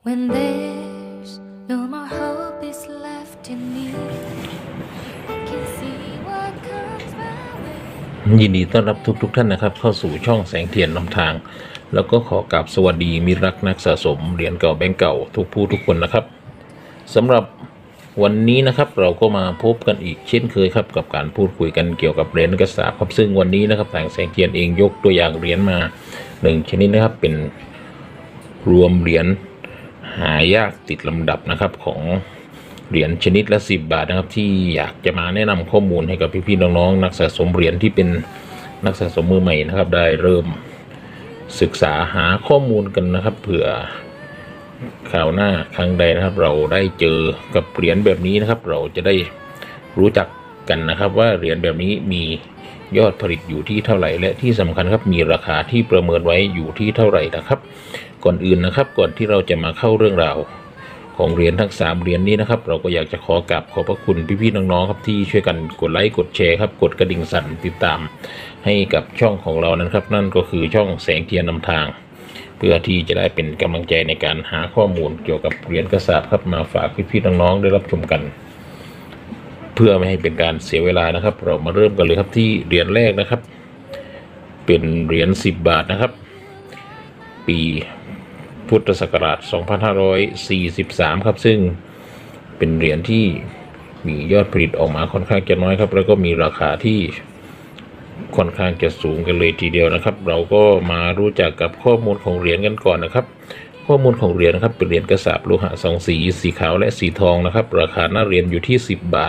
When there's no more hope is left in me, I can see what comes my way. ยินดีต้อนรับทุกท่านนะครับเข้าสู่ช่องแสงเทียนนำทางแล้วก็ขอกราบสวัสดีมิตรรักนักสะสมเหรียญเก่าแบงก์เก่าทุกผู้ทุกคนนะครับสำหรับวันนี้นะครับเราก็มาพบกันอีกเช่นเคยครับกับการพูดคุยกันเกี่ยวกับเหรียญกระสาบครับซึ่งวันนี้นะครับทางแสงเทียนเองยกตัวอย่างเหรียญมา1ชนิดนะครับเป็นรวมเหรียญหายากติดลำดับนะครับของเหรียญชนิดละ10 บาทนะครับที่อยากจะมาแนะนำข้อมูลให้กับพี่ๆน้องๆนักสะสมเหรียญที่เป็นนักสะสมมือใหม่นะครับได้เริ่มศึกษาหาข้อมูลกันนะครับเผื่อคราวหน้าครั้งใดนะครับเราได้เจอกับเหรียญแบบนี้นะครับเราจะได้รู้จักกันนะครับว่าเหรียญแบบนี้มียอดผลิตอยู่ที่เท่าไหร่และที่สำคัญครับมีราคาที่ประเมินไว้อยู่ที่เท่าไหร่นะครับก่อนอื่นนะครับก่อนที่เราจะมาเข้าเรื่องราวของเหรียญทั้ง3เหรียญนี้นะครับเราก็อยากจะขอกราบขอบพระคุณพี่ๆน้องๆครับที่ช่วยกันกดไลค์กดแชร์ครับกดกระดิ่งสั่นติดตามให้กับช่องของเรานั้นครับนั่นก็คือช่องแสงเทียนนำทางเพื่อที่จะได้เป็นกำลังใจในการหาข้อมูลเกี่ยวกับเหรียญกระสาบครับมาฝากพี่ๆน้องๆได้รับชมกันเพื่อไม่ให้เป็นการเสียเวลานะครับเรามาเริ่มกันเลยครับที่เหรียญแรกนะครับเป็นเหรียญ10 บาทนะครับปีพุทธศักราช 2543 ครับซึ่งเป็นเหรียญที่มียอดผลิตออกมาค่อนข้างจะน้อยครับแล้วก็มีราคาที่ค่อนข้างจะสูงกันเลยทีเดียวนะครับเราก็มารู้จักกับข้อมูลของเหรียญกันก่อนนะครับข้อมูลของเหรียญนะครับเป็นเหรียญกระสาบโลหะ2 สีสีขาวและสีทองนะครับราคาหน้าเหรียญอยู่ที่10 บาท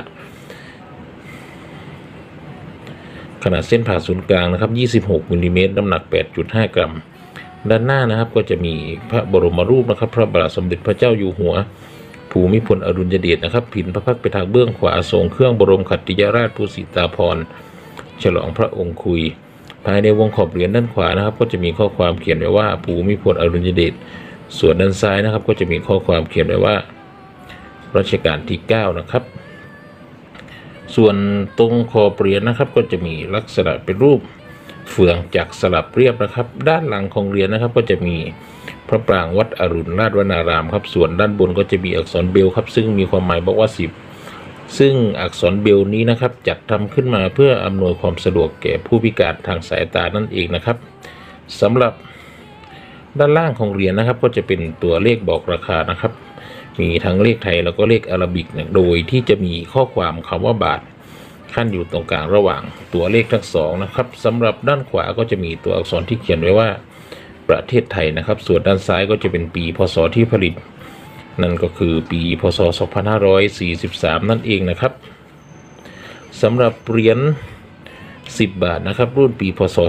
ขนาดเส้นผ่าศูนย์กลางนะครับ26 มิลลิเมตรน้ำหนัก 8.5 กรัมด้านหน้านะครับก็จะมีพระบรมรูปนะครับพระบาทสมเด็จพระเจ้าอยู่หัวภูมิพลอดุลยเดชนะครับผินพระพักตร์ไปทางเบื้องขวาทรงเครื่องบรมขัตติยราชภูสิตาภรณ์ฉลองพระองค์คุยภายในวงขอบเหรียญด้านขวานะครับก็จะมีข้อความเขียนไว้ว่าภูมิพลอดุลยเดชส่วนด้านซ้ายนะครับก็จะมีข้อความเขียนไว้ว่ารัชกาลที่9นะครับส่วนตรงขอบเหรียญนะครับก็จะมีลักษณะเป็นรูปเฟืองจักรสลับเรียบนะครับด้านหลังของเหรียญนะครับก็จะมีพระปรางวัดอรุณราชวนารามครับส่วนด้านบนก็จะมีอักษรเบลครับซึ่งมีความหมายบอกว่า10ซึ่งอักษรเบลนี้นะครับจัดทำขึ้นมาเพื่ออำนวยความสะดวกแก่ผู้พิการทางสายตานั่นเองนะครับสำหรับด้านล่างของเหรียญนะครับก็จะเป็นตัวเลขบอกราคานะครับมีทั้งเลขไทยแล้วก็เลขอาราบิกนะโดยที่จะมีข้อความคำว่าบาทขั้นอยู่ตรงกลางระหว่างตัวเลขทั้งสองนะครับสำหรับด้านขวาก็จะมีตัวอักษรที่เขียนไว้ว่าประเทศไทยนะครับส่วนด้านซ้ายก็จะเป็นปีพศที่ผลิตนั่นก็คือปีพศ 2543 นั่นเองนะครับสำหรับเหรียญ10 บาทนะครับรุ่นปีพศ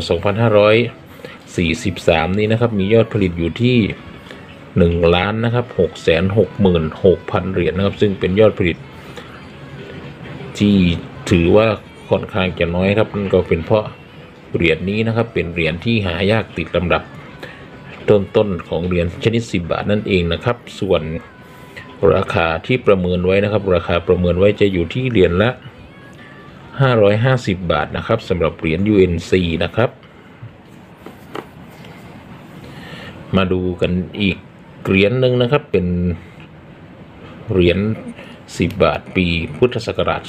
2543 นี้นะครับมียอดผลิตอยู่ที่1 ล้านนะครับ 666,000 เหรียญนะครับซึ่งเป็นยอดผลิตที่ถือว่าค่อนข้างจะน้อยครับนั่นก็เป็นเพราะเหรียญนี้นะครับเป็นเหรียญที่หายากติดลำดับต้นของเหรียญชนิด10 บาทนั่นเองนะครับส่วนราคาที่ประเมินไว้นะครับราคาประเมินไว้จะอยู่ที่เหรียญละ550 บาทนะครับสำหรับเหรียญ UNC นะครับมาดูกันอีกเหรียญหนึ่งนะครับเป็นเหรียญ10 บาทปีพุทธศักราช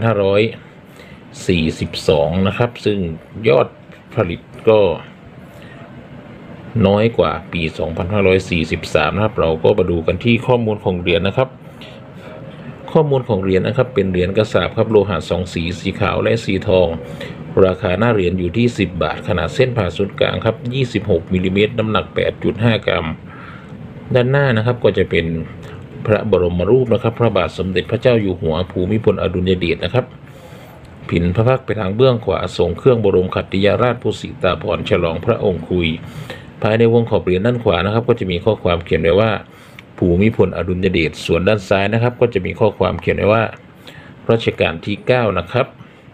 2542 นะครับซึ่งยอดผลิตก็น้อยกว่าปี 2543 นะครับเราก็มาดูกันที่ข้อมูลของเหรียญนะครับข้อมูลของเหรียญนะครับเป็นเหรียญกระสาบครับโลหะ2 สีสีขาวและสีทองราคาหน้าเหรียญอยู่ที่10 บาทขนาดเส้นผ่าศูนย์กลางครับ26 มิลลิเมตรน้ำหนัก 8.5 กรัมด้านหน้านะครับก็จะเป็นพระบรมรูปนะครับพระบาทสมเด็จพระเจ้าอยู่หัวภูมิพลอดุลยเดชนะครับผินพระพักตร์ไปทางเบื้องขวาทรงเครื่องบรมขัตติยราชภูสิตาภรณ์ฉลองพระองค์คุยภายในวงขอบเหรียญด้านขวานะครับก็จะมีข้อความเขียนไว้ว่าภูมิพลอดุลยเดชส่วนด้านซ้ายนะครับก็จะมีข้อความเขียนไว้ว่ารัชกาลที่9นะครับ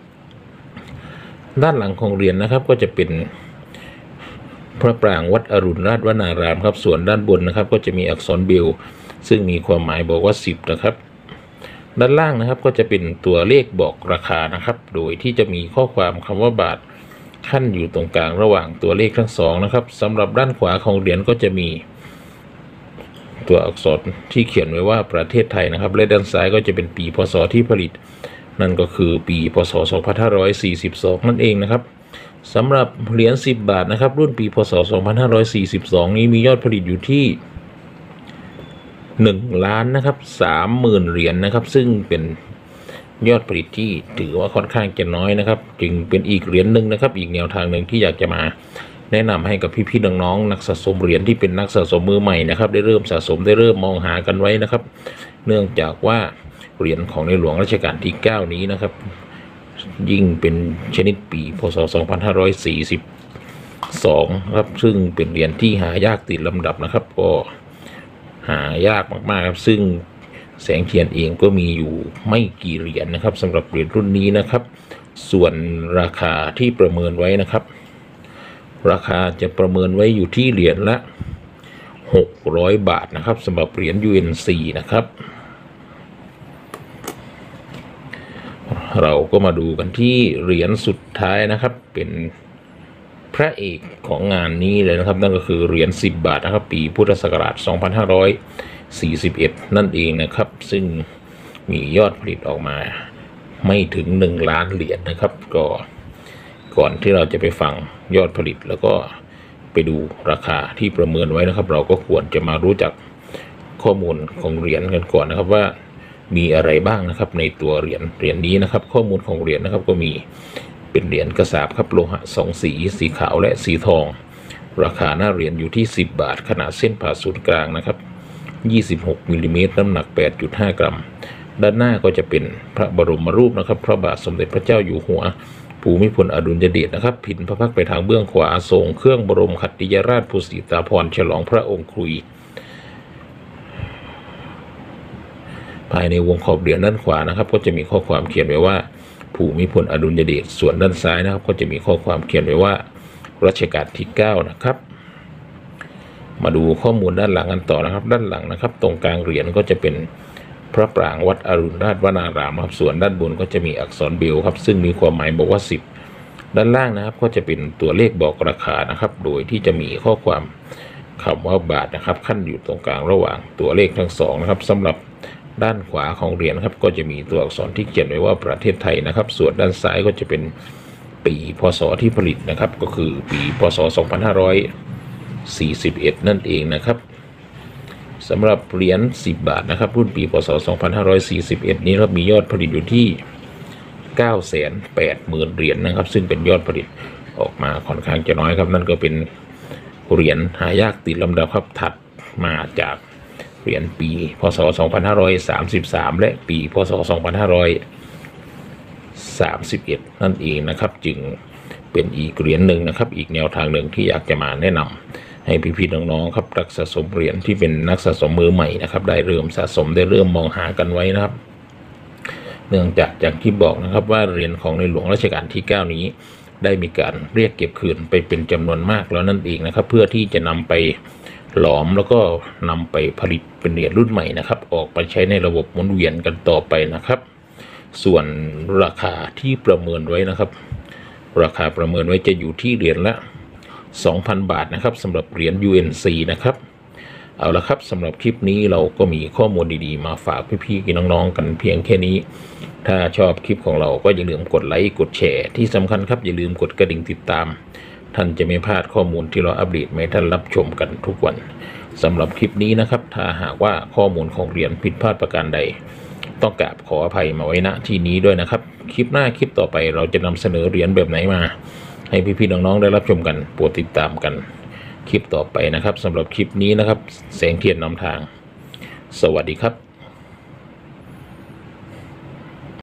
ด้านหลังของเหรียญนะครับก็จะเป็นพระปรางวัดอรุณราชวนารามครับส่วนด้านบนนะครับก็จะมีอักษรเบลซึ่งมีความหมายบอกว่า10นะครับด้านล่างนะครับก็จะเป็นตัวเลขบอกราคานะครับโดยที่จะมีข้อความคำว่าบาทขั้นอยู่ตรงกลางระหว่างตัวเลขทั้งสองนะครับสำหรับด้านขวาของเหรียญก็จะมีตัวอักษรที่เขียนไว้ว่าประเทศไทยนะครับและด้านซ้ายก็จะเป็นปีพศที่ผลิตนั่นก็คือปีพศ2542นั่นเองนะครับสำหรับเหรียญ10 บาทนะครับรุ่นปีพศ2542นี้มียอดผลิตอยู่ที่1 ล้านนะครับ30,000 เหรียญนะครับซึ่งเป็นยอดผลิตที่ถือว่าค่อนข้างจะน้อยนะครับจึงเป็นอีกเหรียญหนึ่งนะครับอีกแนวทางหนึ่งที่อยากจะมาแนะนำให้กับพี่ๆน้องๆนักสะสมเหรียญที่เป็นนักสะสมมือใหม่นะครับได้เริ่มสะสมได้เริ่มมองหากันไว้นะครับเนื่องจากว่าเหรียญของในหลวงรัชกาลที่9นี้นะครับยิ่งเป็นชนิดปีพศ2542ครับซึ่งเป็นเหรียญที่หายากติดลำดับนะครับก็หายากมากๆครับซึ่งแสงเทียนเองก็มีอยู่ไม่กี่เหรียญนะครับสำหรับเหรียญรุ่นนี้นะครับส่วนราคาที่ประเมินไว้นะครับราคาจะประเมินไว้อยู่ที่เหรียญละ600 บาทนะครับสำหรับเหรียญ UNC นะครับเราก็มาดูกันที่เหรียญสุดท้ายนะครับเป็นพระเอกของงานนี้เลยนะครับนั่นก็คือเหรียญ10 บาทนะครับปีพุทธศักราช2541นั่นเองนะครับซึ่งมียอดผลิตออกมาไม่ถึง1 ล้านเหรียญนะครับก็ก่อนที่เราจะไปฟังยอดผลิตแล้วก็ไปดูราคาที่ประเมินไว้นะครับเราก็ควรจะมารู้จักข้อมูลของเหรียญกันก่อนนะครับว่ามีอะไรบ้างนะครับในตัวเหรียญนี้นะครับข้อมูลของเหรียญนะครับก็มีเป็นเหรียญกระสาบครับโลหะ2 สีสีขาวและสีทองราคาหน้าเหรียญอยู่ที่10 บาทขนาดเส้นผ่าศูนย์กลางนะครับ26 มิลลิเมตรน้ำหนัก 8.5 กรัมด้านหน้าก็จะเป็นพระบรมรูปนะครับพระบาทสมเด็จพระเจ้าอยู่หัวภูมิพลอดุลยเดชนะครับผินพระพักตร์ไปทางเบื้องขวาทรงเครื่องบรมขัตติยราชภูสิตาภรณ์ฉลองพระองค์คุยภายในวงขอบเหรียญด้านขวานะครับก็จะมีข้อความเขียนไว้ว่าภูมิพลอดุลยเดชส่วนด้านซ้ายนะครับก็จะมีข้อความเขียนไว้ว่ารัชกาลที่9นะครับมาดูข้อมูลด้านหลังกันต่อนะครับด้านหลังนะครับตรงกลางเหรียญก็จะเป็นพระปรางวัดอรุณราชวนารามครับส่วนด้านบนก็จะมีอักษรเบรลล์ครับซึ่งมีความหมายบอกว่า10ด้านล่างนะครับก็จะเป็นตัวเลขบอกราคานะครับโดยที่จะมีข้อความคำว่าบาทนะครับขั้นอยู่ตรงกลางระหว่างตัวเลขทั้งสองนะครับสำหรับด้านขวาของเหรียญครับก็จะมีตัวอักษรที่เขียนไว้ว่าประเทศไทยนะครับส่วนด้านซ้ายก็จะเป็นปีพศที่ผลิตนะครับก็คือปีพศ2541นั่นเองนะครับสำหรับเหรียญ10 บาทนะครับรุ่นปีพศ2541นี้ครับมียอดผลิตอยู่ที่ 980,000 เหรียญนะครับซึ่งเป็นยอดผลิตออกมาค่อนข้างจะน้อยครับนั่นก็เป็นเหรียญหายากติดลำดับครับถัดมาจากเหรียญปีพศ2533และปีพศ2531นั่นเองนะครับจึงเป็นอีกเหรียญหนึ่งนะครับอีกแนวทางหนึ่งที่อยากจะมาแนะนำให้พี่ๆน้องๆครับนักสะสมเหรียญที่เป็นนักสะสมมือใหม่นะครับได้เริ่มสะสมได้เริ่มมองหากันไว้นะครับเนื่องจากอย่างที่บอกนะครับว่าเหรียญของในหลวงรัชกาลที่9นี้ได้มีการเรียกเก็บคืนไปเป็นจำนวนมากแล้วนั่นเองนะครับเพื่อที่จะนำไปหลอมแล้วก็นำไปผลิตเป็นเหรียญรุ่นใหม่นะครับออกไปใช้ในระบบหมุนเวียนกันต่อไปนะครับส่วนราคาที่ประเมินไว้นะครับราคาประเมินไว้จะอยู่ที่เหรียญละ 2,000 บาทนะครับสำหรับเหรียญ UNC นะครับเอาละครับสำหรับคลิปนี้เราก็มีข้อมูลดีๆมาฝากพี่ๆน้องๆกันเพียงแค่นี้ถ้าชอบคลิปของเราก็อย่าลืมกดไลค์กดแชร์ที่สำคัญครับอย่าลืมกดกระดิ่งติดตามท่านจะไม่พลาดข้อมูลที่เราอัปเดตให้ท่านรับชมกันทุกวันสำหรับคลิปนี้นะครับถ้าหากว่าข้อมูลของเหรียญผิดพลาดประการใดต้องกราบขออภัยมาไว้ณที่นี้ด้วยนะครับคลิปหน้าคลิปต่อไปเราจะนำเสนอเหรียญแบบไหนมาให้พี่ๆน้องๆได้รับชมกันโปรดติดตามกันคลิปต่อไปนะครับสำหรับคลิปนี้นะครับแสงเทียนนำทางสวัสดีครับ